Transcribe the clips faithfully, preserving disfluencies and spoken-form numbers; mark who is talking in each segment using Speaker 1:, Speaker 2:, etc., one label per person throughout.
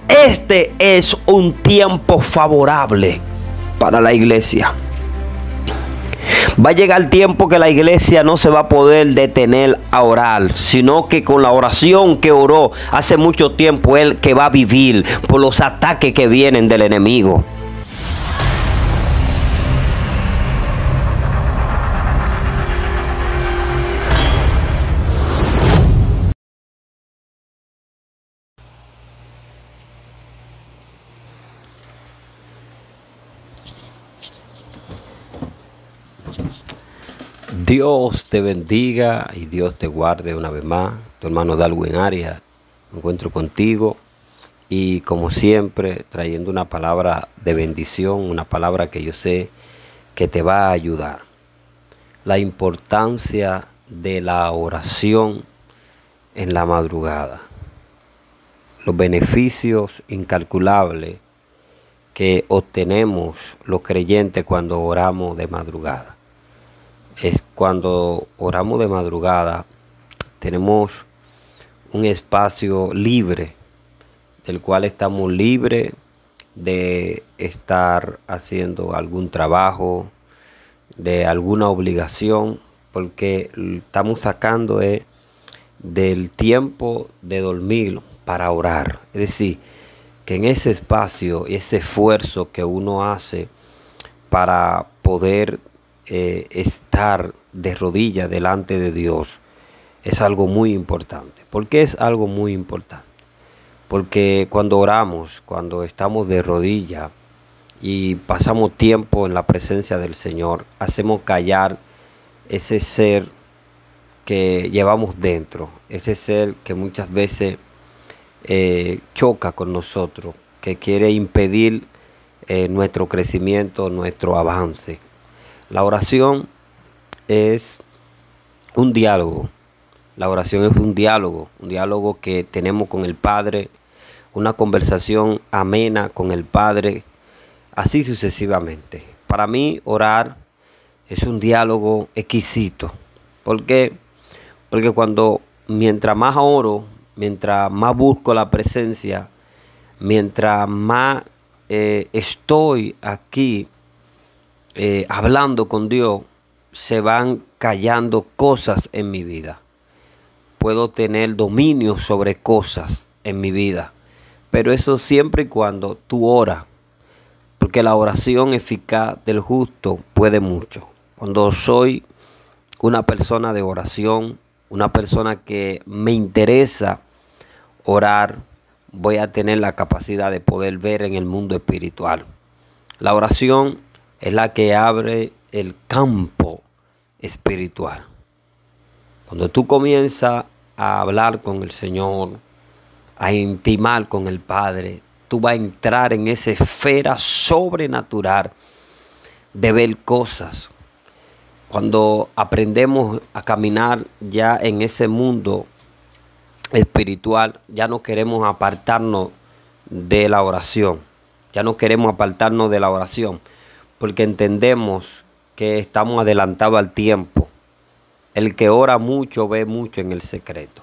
Speaker 1: Este es un tiempo favorable para la iglesia. Va a llegar tiempo que la iglesia no se va a poder detener a orar, sino que con la oración que oró hace mucho tiempo, él que va a vivir por los ataques que vienen del enemigo. Dios te bendiga y Dios te guarde una vez más. Tu hermano Darwin Arias, me encuentro contigo y como siempre trayendo una palabra de bendición, una palabra que yo sé que te va a ayudar. La importancia de la oración en la madrugada. Los beneficios incalculables que obtenemos los creyentes cuando oramos de madrugada. Es cuando oramos de madrugada, tenemos un espacio libre, del cual estamos libres de estar haciendo algún trabajo, de alguna obligación, porque estamos sacando eh, del tiempo de dormir para orar. Es decir, que en ese espacio y ese esfuerzo que uno hace para poder Eh, estar de rodillas delante de Dios es algo muy importante. ¿Por qué es algo muy importante? Porque cuando oramos, cuando estamos de rodillas y pasamos tiempo en la presencia del Señor, hacemos callar ese ser que llevamos dentro, ese ser que muchas veces eh, choca con nosotros, que quiere impedir eh, nuestro crecimiento, nuestro avance. La oración es un diálogo. La oración es un diálogo, un diálogo que tenemos con el Padre, una conversación amena con el Padre, así sucesivamente. Para mí, orar es un diálogo exquisito. ¿Por qué? Porque cuando, mientras más oro, mientras más busco la presencia, mientras más eh, estoy aquí, Eh, hablando con Dios, se van callando cosas en mi vida. Puedo tener dominio sobre cosas en mi vida, pero eso siempre y cuando tú oras, porque la oración eficaz del justo puede mucho. Cuando soy una persona de oración, una persona que me interesa orar, voy a tener la capacidad de poder ver en el mundo espiritual. La oración es la que abre el campo espiritual. Cuando tú comienzas a hablar con el Señor, a intimar con el Padre, tú vas a entrar en esa esfera sobrenatural de ver cosas. Cuando aprendemos a caminar ya en ese mundo espiritual, ya no queremos apartarnos de la oración. Ya no queremos apartarnos de la oración. Porque entendemos que estamos adelantados al tiempo. El que ora mucho ve mucho en el secreto.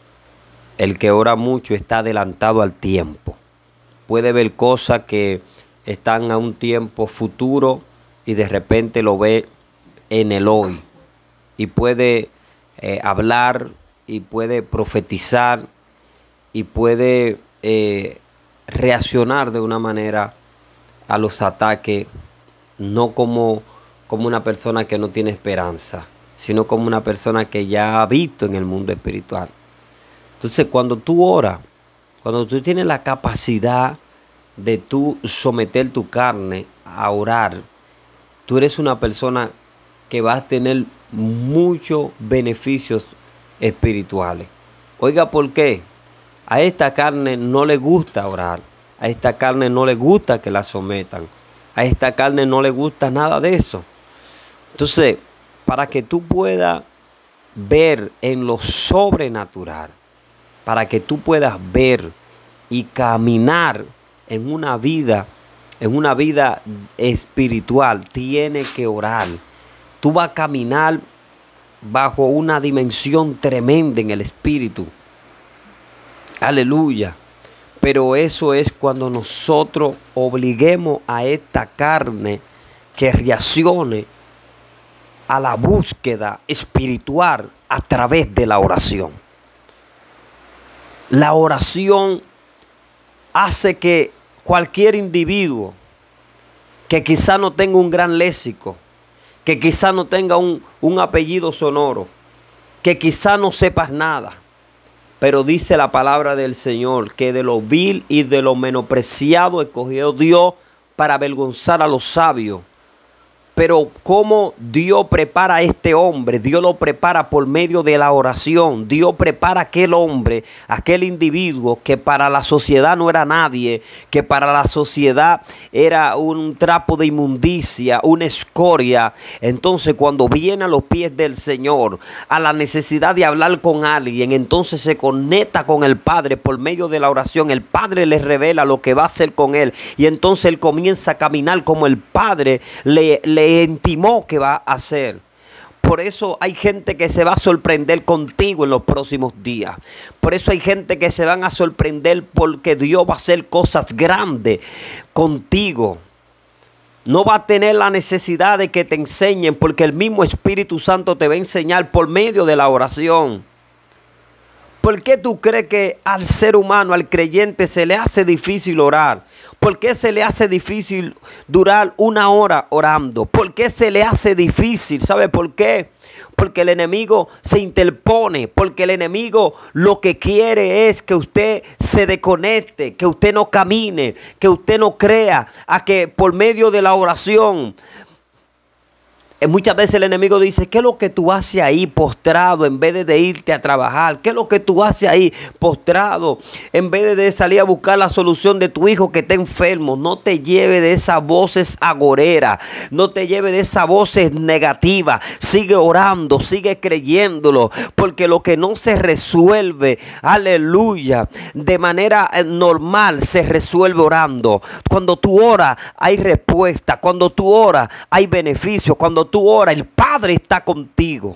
Speaker 1: El que ora mucho está adelantado al tiempo. Puede ver cosas que están a un tiempo futuro y de repente lo ve en el hoy. Y puede eh, hablar y puede profetizar y puede eh, reaccionar de una manera a los ataques. No como, como una persona que no tiene esperanza, sino como una persona que ya ha visto en el mundo espiritual. Entonces, cuando tú oras, cuando tú tienes la capacidad de tú someter tu carne a orar, tú eres una persona que va a tener muchos beneficios espirituales. Oiga, ¿por qué? A esta carne no le gusta orar. A esta carne no le gusta que la sometan. A esta carne no le gusta nada de eso. Entonces, para que tú puedas ver en lo sobrenatural, para que tú puedas ver y caminar en una vida, en una vida espiritual, tienes que orar. Tú vas a caminar bajo una dimensión tremenda en el espíritu. Aleluya. Pero eso es cuando nosotros obliguemos a esta carne que reaccione a la búsqueda espiritual a través de la oración. La oración hace que cualquier individuo que quizá no tenga un gran léxico, que quizá no tenga un, un apellido sonoro, que quizá no sepas nada, pero dice la palabra del Señor que de lo vil y de lo menospreciado escogió Dios para avergonzar a los sabios. Pero cómo Dios prepara a este hombre, Dios lo prepara por medio de la oración. Dios prepara a aquel hombre, a aquel individuo que para la sociedad no era nadie, que para la sociedad era un trapo de inmundicia, una escoria. Entonces cuando viene a los pies del Señor, a la necesidad de hablar con alguien, entonces se conecta con el Padre por medio de la oración. El Padre le revela lo que va a hacer con él y entonces él comienza a caminar como el Padre le, le intimó que va a hacer. Por eso hay gente que se va a sorprender contigo en los próximos días. Por eso hay gente que se van a sorprender porque Dios va a hacer cosas grandes contigo. No va a tener la necesidad de que te enseñen porque el mismo Espíritu Santo te va a enseñar por medio de la oración. ¿Por qué tú crees que al ser humano, al creyente, se le hace difícil orar? ¿Por qué se le hace difícil durar una hora orando? ¿Por qué se le hace difícil? ¿Sabe por qué? Porque el enemigo se interpone, porque el enemigo lo que quiere es que usted se desconecte, que usted no camine, que usted no crea, a que por medio de la oración. Muchas veces el enemigo dice, ¿qué es lo que tú haces ahí postrado en vez de irte a trabajar? ¿Qué es lo que tú haces ahí postrado en vez de salir a buscar la solución de tu hijo que está enfermo? No te lleve de esas voces agoreras, no te lleve de esas voces negativas. Sigue orando, sigue creyéndolo, porque lo que no se resuelve, aleluya, de manera normal se resuelve orando. Cuando tú oras hay respuesta, cuando tú oras hay beneficio, cuando tú oras, el Padre está contigo.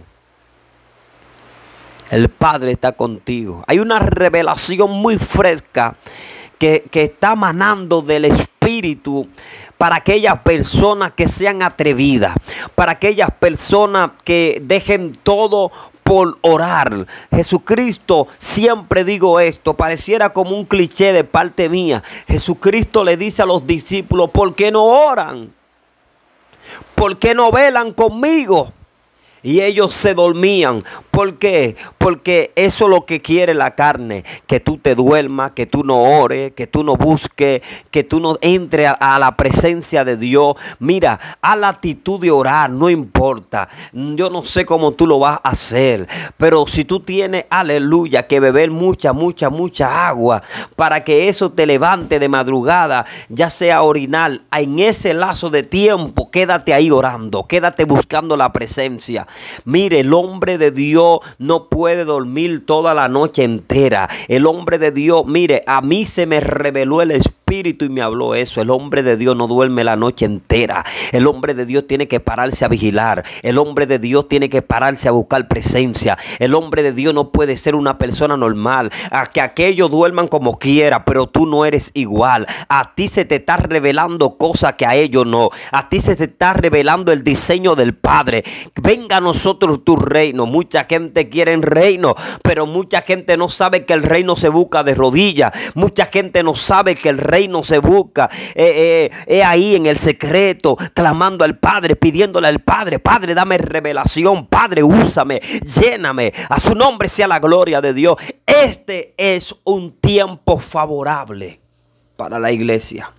Speaker 1: El Padre está contigo. Hay una revelación muy fresca que, que está emanando del Espíritu para aquellas personas que sean atrevidas, para aquellas personas que dejen todo por orar. Jesucristo, siempre digo esto, pareciera como un cliché de parte mía. Jesucristo le dice a los discípulos, ¿por qué no oran? ¿Por qué no velan conmigo? Y ellos se dormían. ¿Por qué? Porque eso es lo que quiere la carne. Que tú te duermas, que tú no ores, que tú no busques, que tú no entres a, a la presencia de Dios. Mira, a la actitud de orar, no importa. Yo no sé cómo tú lo vas a hacer. Pero si tú tienes, aleluya, que beber mucha, mucha, mucha agua para que eso te levante de madrugada, ya sea orinar, en ese lazo de tiempo, quédate ahí orando, quédate buscando la presencia. Mire, el hombre de Dios no puede dormir toda la noche entera. El hombre de Dios, mire, a mí se me reveló el Espíritu y me habló eso. El hombre de Dios no duerme la noche entera. El hombre de Dios tiene que pararse a vigilar. El hombre de Dios tiene que pararse a buscar presencia. El hombre de Dios no puede ser una persona normal. A que aquellos duerman como quiera, pero tú no eres igual. A ti se te está revelando cosas que a ellos no. A ti se te está revelando el diseño del Padre. Venga a nosotros tu reino. Mucha gente quiere el reino, pero mucha gente no sabe que el reino se busca de rodillas. Mucha gente no sabe que el reino se busca eh, eh, eh, ahí en el secreto, clamando al Padre, pidiéndole al Padre, Padre, dame revelación, Padre, úsame, lléname, a su nombre sea la gloria de Dios. Este es un tiempo favorable para la iglesia.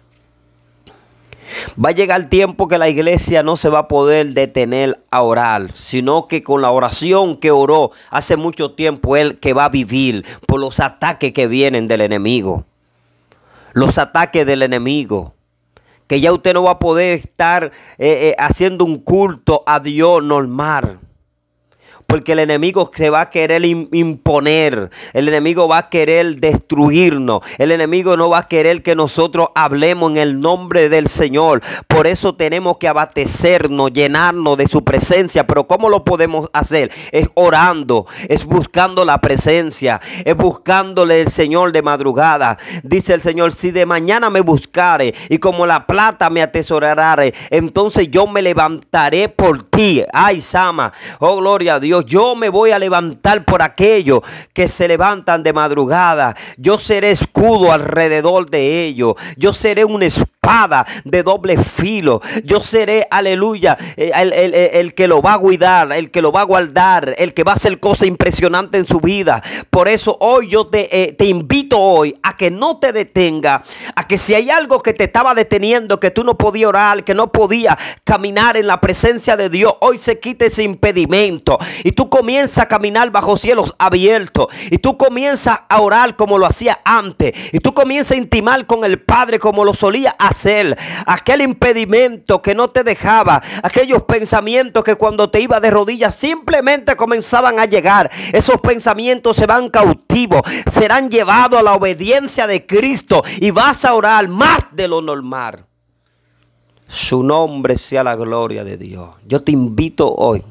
Speaker 1: Va a llegar el tiempo que la iglesia no se va a poder detener a orar, sino que con la oración que oró hace mucho tiempo, él que va a vivir por los ataques que vienen del enemigo. Los ataques del enemigo. Que ya usted no va a poder estar eh, eh, haciendo un culto a Dios normal. porque el enemigo se va a querer imponer, el enemigo va a querer destruirnos, el enemigo no va a querer que nosotros hablemos en el nombre del Señor. Por eso tenemos que abastecernos, llenarnos de su presencia. Pero ¿cómo lo podemos hacer? Es orando, es buscando la presencia, es buscándole el Señor de madrugada. Dice el Señor: si de mañana me buscare y como la plata me atesoraré, entonces yo me levantaré por ti. Ay, Sama, oh gloria a Dios, yo me voy a levantar por aquellos que se levantan de madrugada. Yo seré escudo alrededor de ellos. Yo seré una espada de doble filo. Yo seré, aleluya, el, el, el, el que lo va a cuidar, el que lo va a guardar, el que va a hacer cosas impresionantes en su vida. Por eso hoy yo te, eh, te invito hoy a que no te detenga, a que si hay algo que te estaba deteniendo, que tú no podías orar, que no podías caminar en la presencia de Dios, hoy se quite ese impedimento y tú comienzas a caminar bajo cielos abiertos, y tú comienzas a orar como lo hacía antes, y tú comienzas a intimar con el Padre como lo solía hacer. Aquel impedimento que no te dejaba, aquellos pensamientos que cuando te ibas de rodillas simplemente comenzaban a llegar, esos pensamientos se van cautivos, serán llevados a la obediencia de Cristo y vas a orar más de lo normal. Su nombre sea la gloria de Dios. Yo te invito hoy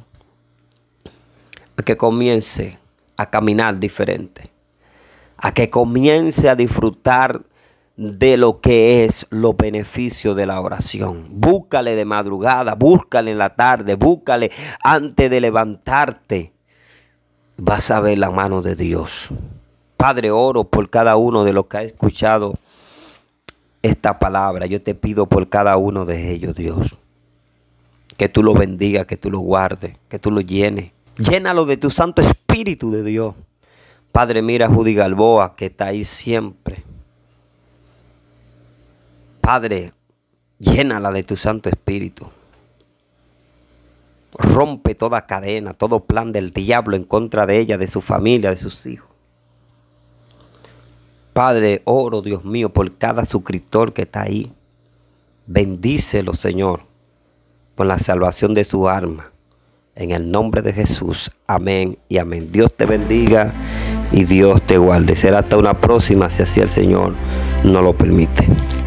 Speaker 1: a que comience a caminar diferente, a que comience a disfrutar de lo que es los beneficios de la oración. Búscale de madrugada, búscale en la tarde, búscale antes de levantarte. Vas a ver la mano de Dios. Padre, oro por cada uno de los que ha escuchado esta palabra. Yo te pido por cada uno de ellos, Dios, que tú lo bendigas, que tú lo guardes, que tú lo llenes. Llénalo de tu Santo Espíritu de Dios. Padre, mira a Judy Galboa, que está ahí siempre. Padre, llénala de tu Santo Espíritu. Rompe toda cadena, todo plan del diablo en contra de ella, de su familia, de sus hijos. Padre, oro, Dios mío, por cada suscriptor que está ahí. Bendícelo, Señor, con la salvación de su alma. En el nombre de Jesús. Amén y amén. Dios te bendiga y Dios te guarde. Será hasta una próxima, si así el Señor nos lo permite.